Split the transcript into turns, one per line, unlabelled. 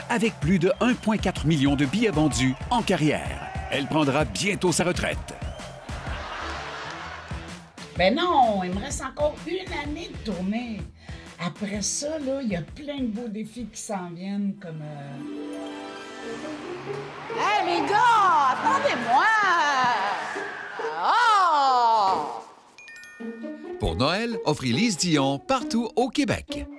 avec plus de 1,4 million de billets vendus en carrière. Elle prendra bientôt sa retraite.
Ben non, il me reste encore une année de tournée. Après ça, là, il y a plein de beaux défis qui s'en viennent, comme...
Hey, les gars, attendez-moi! Oh!
Pour Noël, offrez Lise Dion partout au Québec.